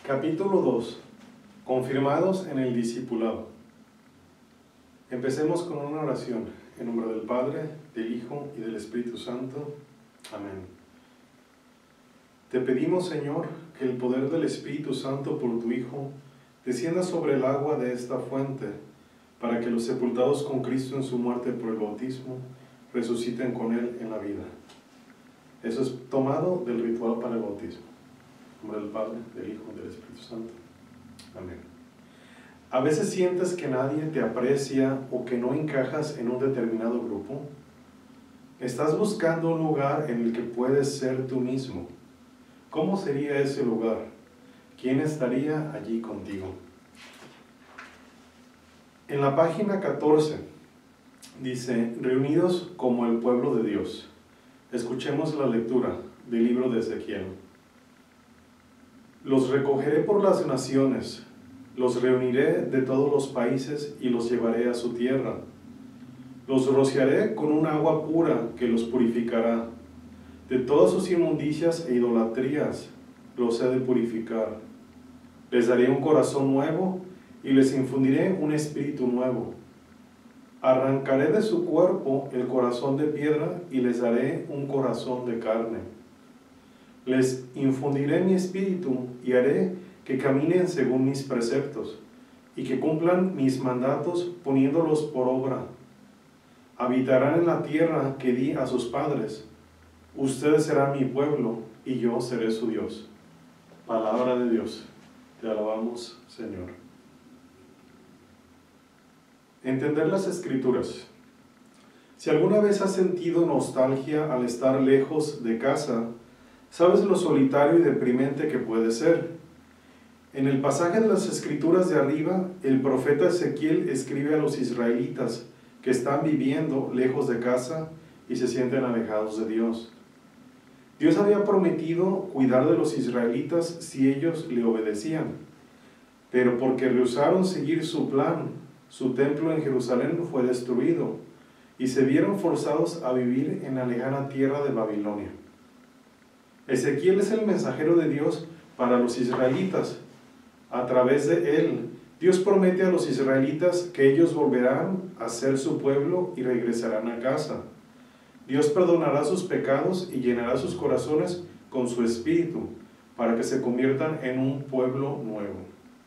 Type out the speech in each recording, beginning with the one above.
Capítulo 2. Confirmados en el discipulado. Empecemos con una oración. En nombre del Padre, del Hijo y del Espíritu Santo. Amén. Te pedimos, Señor, que el poder del Espíritu Santo por tu Hijo descienda sobre el agua de esta fuente, para que los sepultados con Cristo en su muerte por el bautismo resuciten con Él en la vida. Eso es tomado del ritual para el bautismo. En nombre del Padre, del Hijo y del Espíritu Santo. Amén. ¿A veces sientes que nadie te aprecia o que no encajas en un determinado grupo? ¿Estás buscando un lugar en el que puedes ser tú mismo? ¿Cómo sería ese lugar? ¿Quién estaría allí contigo? En la página 14 dice, reunidos como el pueblo de Dios. Escuchemos la lectura del libro de Ezequiel. Los recogeré por las naciones, los reuniré de todos los países y los llevaré a su tierra. Los rociaré con un agua pura que los purificará. De todas sus inmundicias e idolatrías los he de purificar. Les daré un corazón nuevo y les infundiré un espíritu nuevo. Arrancaré de su cuerpo el corazón de piedra y les daré un corazón de carne. Les infundiré mi espíritu y haré que caminen según mis preceptos y que cumplan mis mandatos poniéndolos por obra. Habitarán en la tierra que di a sus padres. Ustedes serán mi pueblo y yo seré su Dios. Palabra de Dios. Te alabamos, Señor. Entender las Escrituras. Si alguna vez has sentido nostalgia al estar lejos de casa, sabes lo solitario y deprimente que puede ser. En el pasaje de las Escrituras de arriba, el profeta Ezequiel escribe a los israelitas que están viviendo lejos de casa y se sienten alejados de Dios. Dios había prometido cuidar de los israelitas si ellos le obedecían, pero porque rehusaron seguir su plan, su templo en Jerusalén fue destruido y se vieron forzados a vivir en la lejana tierra de Babilonia. Ezequiel es el mensajero de Dios para los israelitas. A través de él, Dios promete a los israelitas que ellos volverán a ser su pueblo y regresarán a casa. Dios perdonará sus pecados y llenará sus corazones con su espíritu para que se conviertan en un pueblo nuevo.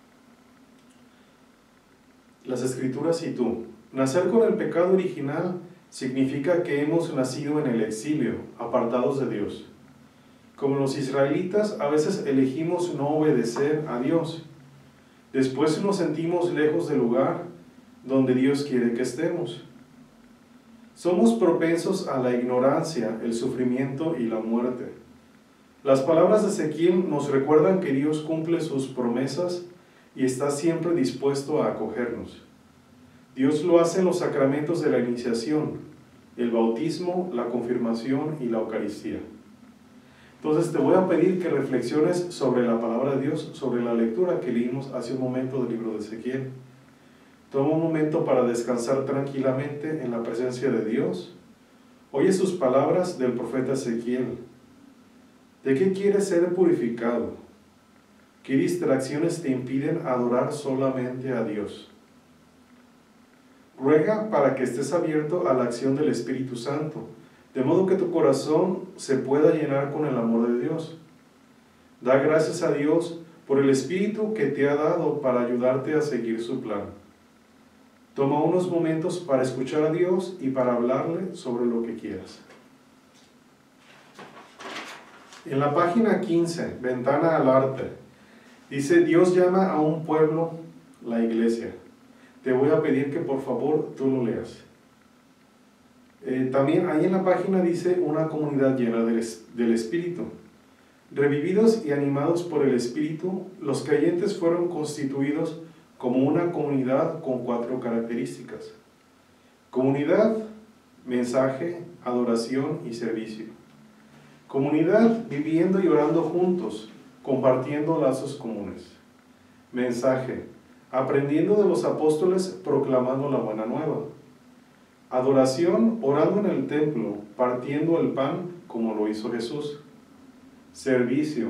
Las Escrituras y tú. Nacer con el pecado original significa que hemos nacido en el exilio, apartados de Dios. Como los israelitas, a veces elegimos no obedecer a Dios. Después nos sentimos lejos del lugar donde Dios quiere que estemos. Somos propensos a la ignorancia, el sufrimiento y la muerte. Las palabras de Ezequiel nos recuerdan que Dios cumple sus promesas y está siempre dispuesto a acogernos. Dios lo hace en los sacramentos de la iniciación, el bautismo, la confirmación y la Eucaristía. Entonces te voy a pedir que reflexiones sobre la palabra de Dios, sobre la lectura que leímos hace un momento del libro de Ezequiel. Toma un momento para descansar tranquilamente en la presencia de Dios. Oye sus palabras del profeta Ezequiel. ¿De qué quieres ser purificado? ¿Qué distracciones te impiden adorar solamente a Dios? Ruega para que estés abierto a la acción del Espíritu Santo, de modo que tu corazón se pueda llenar con el amor de Dios. Da gracias a Dios por el Espíritu que te ha dado para ayudarte a seguir su plan. Toma unos momentos para escuchar a Dios y para hablarle sobre lo que quieras. En la página 15, Ventana al Arte, dice, Dios llama a un pueblo, la iglesia. Te voy a pedir que por favor tú lo leas. También ahí en la página dice una comunidad llena del Espíritu. Revividos y animados por el Espíritu, los creyentes fueron constituidos como una comunidad con 4 características. Comunidad, mensaje, adoración y servicio. Comunidad viviendo y orando juntos, compartiendo lazos comunes. Mensaje, aprendiendo de los apóstoles, proclamando la buena nueva. Adoración, orando en el templo, partiendo el pan como lo hizo Jesús. Servicio,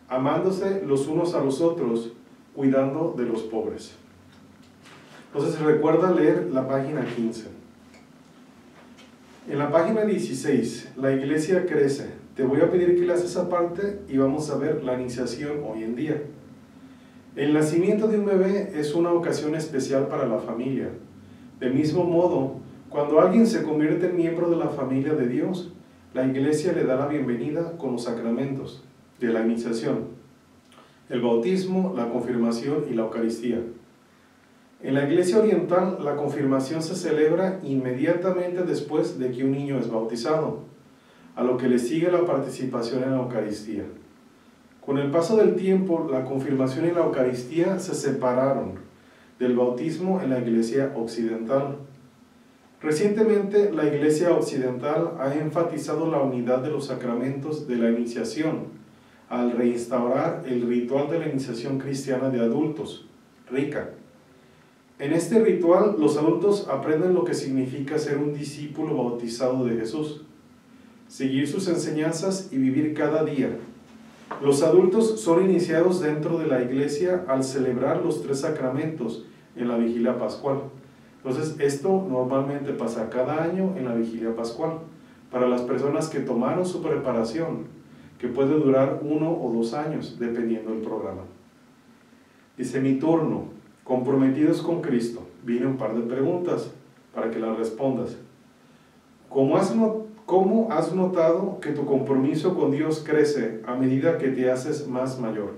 amándose los unos a los otros, cuidando de los pobres. Entonces recuerda leer la página 15. En la página 16, la iglesia crece. Te voy a pedir que leas esa parte y vamos a ver la iniciación hoy en día. El nacimiento de un bebé es una ocasión especial para la familia. Del mismo modo, cuando alguien se convierte en miembro de la familia de Dios, la iglesia le da la bienvenida con los sacramentos de la iniciación, el bautismo, la confirmación y la Eucaristía. En la iglesia oriental, la confirmación se celebra inmediatamente después de que un niño es bautizado, a lo que le sigue la participación en la Eucaristía. Con el paso del tiempo, la confirmación y la Eucaristía se separaron del bautismo en la iglesia occidental. Recientemente, la iglesia occidental ha enfatizado la unidad de los sacramentos de la iniciación al reinstaurar el ritual de la iniciación cristiana de adultos, RICA. En este ritual, los adultos aprenden lo que significa ser un discípulo bautizado de Jesús, seguir sus enseñanzas y vivir cada día. Los adultos son iniciados dentro de la iglesia al celebrar los 3 sacramentos en la vigilia pascual. Entonces, esto normalmente pasa cada año en la vigilia pascual, para las personas que tomaron su preparación, que puede durar 1 o 2 años, dependiendo del programa. Dice, mi turno, comprometidos con Cristo. Viene un par de preguntas para que las respondas. ¿Cómo has notado que tu compromiso con Dios crece a medida que te haces más mayor?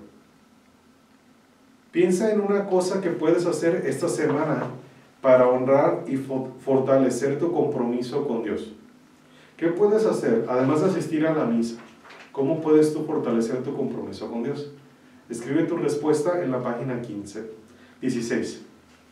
Piensa en una cosa que puedes hacer esta semana para honrar y fortalecer tu compromiso con Dios. ¿Qué puedes hacer, además de asistir a la misa? ¿Cómo puedes tú fortalecer tu compromiso con Dios? Escribe tu respuesta en la página 16.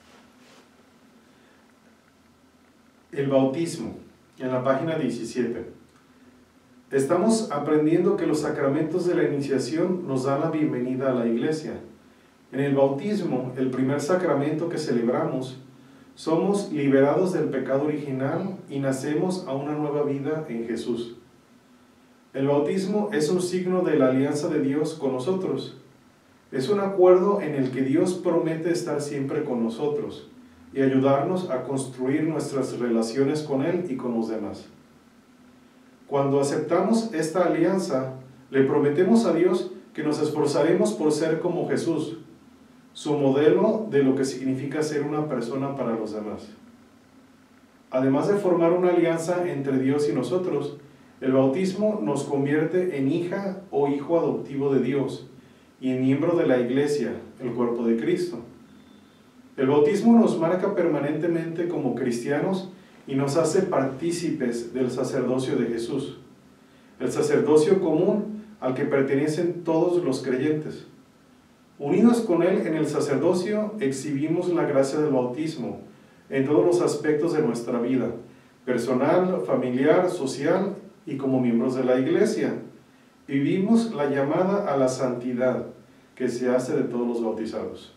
El bautismo, en la página 17. Estamos aprendiendo que los sacramentos de la iniciación nos dan la bienvenida a la iglesia. En el bautismo, el primer sacramento que celebramos, somos liberados del pecado original y nacemos a una nueva vida en Jesús. El bautismo es un signo de la alianza de Dios con nosotros. Es un acuerdo en el que Dios promete estar siempre con nosotros y ayudarnos a construir nuestras relaciones con Él y con los demás. Cuando aceptamos esta alianza, le prometemos a Dios que nos esforzaremos por ser como Jesús, su modelo de lo que significa ser una persona para los demás. Además de formar una alianza entre Dios y nosotros, el bautismo nos convierte en hija o hijo adoptivo de Dios y en miembro de la iglesia, el cuerpo de Cristo. El bautismo nos marca permanentemente como cristianos y nos hace partícipes del sacerdocio de Jesús, el sacerdocio común al que pertenecen todos los creyentes. Unidos con Él en el sacerdocio, exhibimos la gracia del bautismo en todos los aspectos de nuestra vida, personal, familiar, social y como miembros de la iglesia. Vivimos la llamada a la santidad que se hace de todos los bautizados.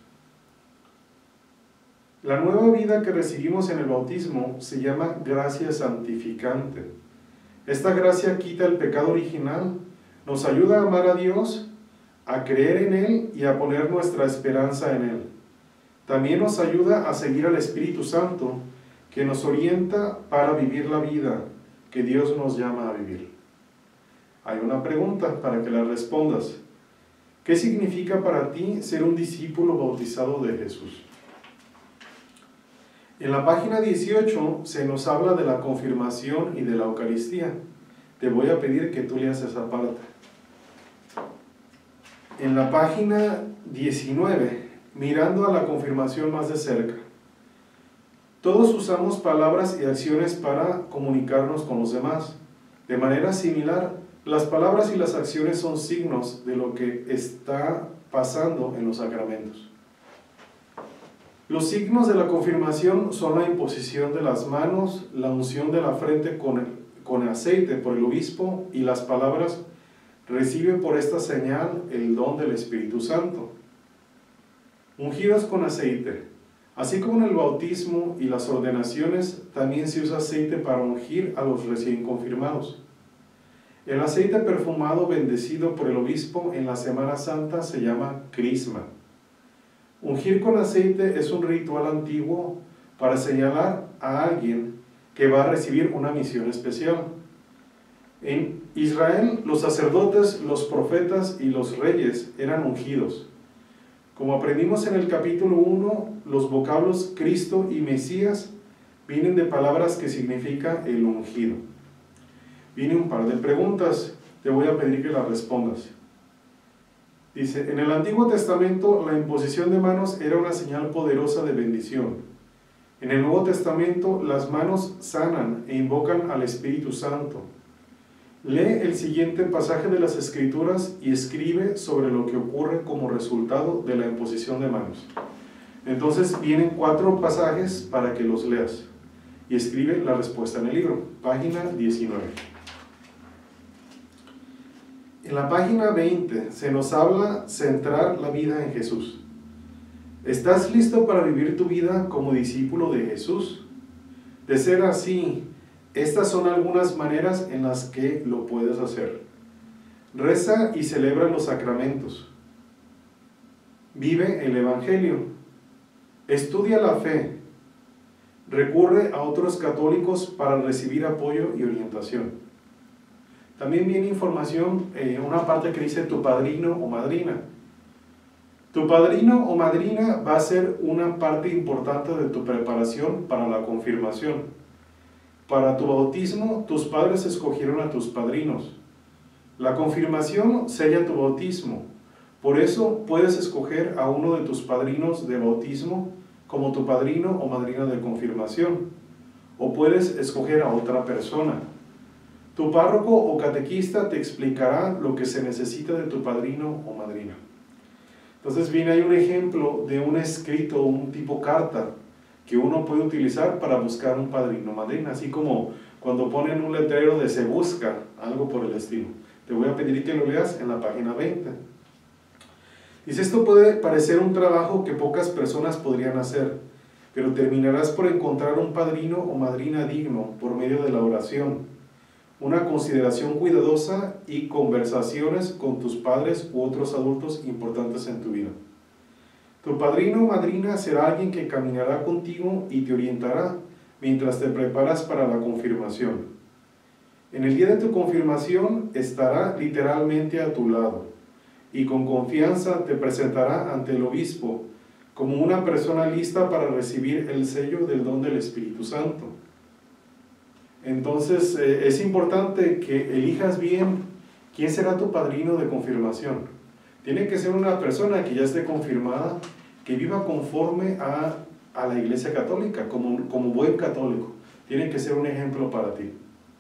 La nueva vida que recibimos en el bautismo se llama gracia santificante. Esta gracia quita el pecado original, nos ayuda a amar a Dios, a creer en Él y a poner nuestra esperanza en Él. También nos ayuda a seguir al Espíritu Santo, que nos orienta para vivir la vida que Dios nos llama a vivir. Hay una pregunta para que la respondas. ¿Qué significa para ti ser un discípulo bautizado de Jesús? En la página 18 se nos habla de la confirmación y de la Eucaristía. Te voy a pedir que tú leas esa parte. En la página 19, mirando a la confirmación más de cerca. Todos usamos palabras y acciones para comunicarnos con los demás. De manera similar, las palabras y las acciones son signos de lo que está pasando en los sacramentos. Los signos de la confirmación son la imposición de las manos, la unción de la frente con aceite por el obispo y las palabras: recibe por esta señal el don del Espíritu Santo. Ungidos con aceite. Así como en el bautismo y las ordenaciones, también se usa aceite para ungir a los recién confirmados. El aceite perfumado bendecido por el obispo en la Semana Santa se llama crisma. Ungir con aceite es un ritual antiguo para señalar a alguien que va a recibir una misión especial. En Israel, los sacerdotes, los profetas y los reyes eran ungidos. Como aprendimos en el capítulo 1, los vocablos Cristo y Mesías vienen de palabras que significa el ungido. Viene un par de preguntas, te voy a pedir que las respondas. Dice, en el Antiguo Testamento la imposición de manos era una señal poderosa de bendición. En el Nuevo Testamento las manos sanan e invocan al Espíritu Santo. Lee el siguiente pasaje de las Escrituras y escribe sobre lo que ocurre como resultado de la imposición de manos. Entonces vienen 4 pasajes para que los leas y escribe la respuesta en el libro, página 19. En la página 20 se nos habla centrar la vida en Jesús. ¿Estás listo para vivir tu vida como discípulo de Jesús? De ser así, estas son algunas maneras en las que lo puedes hacer. Reza y celebra los sacramentos. Vive el Evangelio. Estudia la fe. Recurre a otros católicos para recibir apoyo y orientación. También viene información, una parte que dice tu padrino o madrina. Tu padrino o madrina va a ser una parte importante de tu preparación para la confirmación. Para tu bautismo, tus padres escogieron a tus padrinos. La confirmación sella tu bautismo. Por eso puedes escoger a uno de tus padrinos de bautismo como tu padrino o madrina de confirmación. O puedes escoger a otra persona. Tu párroco o catequista te explicará lo que se necesita de tu padrino o madrina. Entonces viene ahí un ejemplo de un escrito, un tipo carta, que uno puede utilizar para buscar un padrino o madrina, así como cuando ponen un letrero de se busca, algo por el estilo. Te voy a pedir que lo leas en la página 20. Dice, esto puede parecer un trabajo que pocas personas podrían hacer, pero terminarás por encontrar un padrino o madrina digno por medio de la oración, una consideración cuidadosa y conversaciones con tus padres u otros adultos importantes en tu vida. Tu padrino o madrina será alguien que caminará contigo y te orientará mientras te preparas para la confirmación. En el día de tu confirmación estará literalmente a tu lado y con confianza te presentará ante el obispo como una persona lista para recibir el sello del don del Espíritu Santo. Entonces es importante que elijas bien quién será tu padrino de confirmación. Tiene que ser una persona que ya esté confirmada, que viva conforme a la Iglesia Católica, como buen católico. Tiene que ser un ejemplo para ti.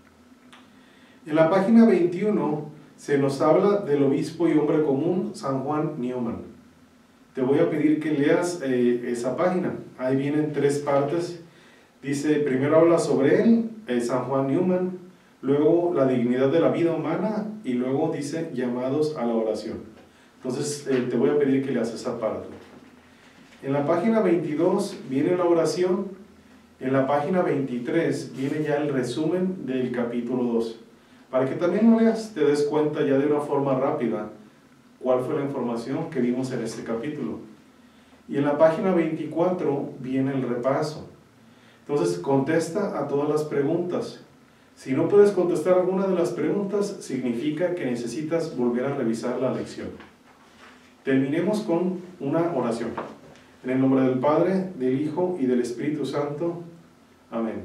En la página 21 se nos habla del obispo y hombre común San Juan Newman. Te voy a pedir que leas esa página. Ahí vienen 3 partes. Dice, primero habla sobre él, San Juan Newman, luego la dignidad de la vida humana y luego dice llamados a la oración. Entonces te voy a pedir que leas esa parte. En la página 22 viene la oración, en la página 23 viene ya el resumen del capítulo 2. Para que también lo leas, te des cuenta ya de una forma rápida cuál fue la información que vimos en este capítulo. Y en la página 24 viene el repaso. Entonces contesta a todas las preguntas. Si no puedes contestar alguna de las preguntas, significa que necesitas volver a revisar la lección. Terminemos con una oración. En el nombre del Padre, del Hijo y del Espíritu Santo. Amén.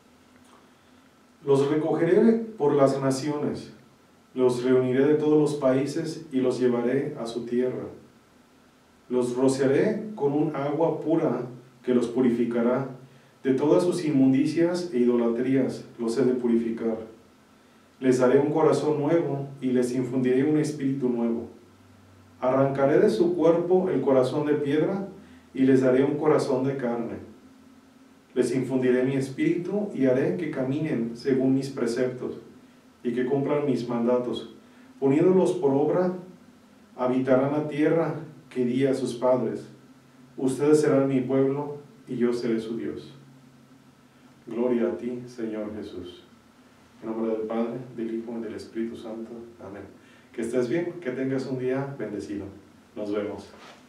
Los recogeré por las naciones, los reuniré de todos los países y los llevaré a su tierra. Los rociaré con un agua pura que los purificará. De todas sus inmundicias e idolatrías los he de purificar. Les daré un corazón nuevo y les infundiré un espíritu nuevo. Arrancaré de su cuerpo el corazón de piedra y les daré un corazón de carne. Les infundiré mi espíritu y haré que caminen según mis preceptos y que cumplan mis mandatos. Poniéndolos por obra, habitarán la tierra que di a sus padres. Ustedes serán mi pueblo y yo seré su Dios. Gloria a ti, Señor Jesús. En nombre del Padre, del Hijo y del Espíritu Santo. Amén. Que estés bien, que tengas un día bendecido. Nos vemos.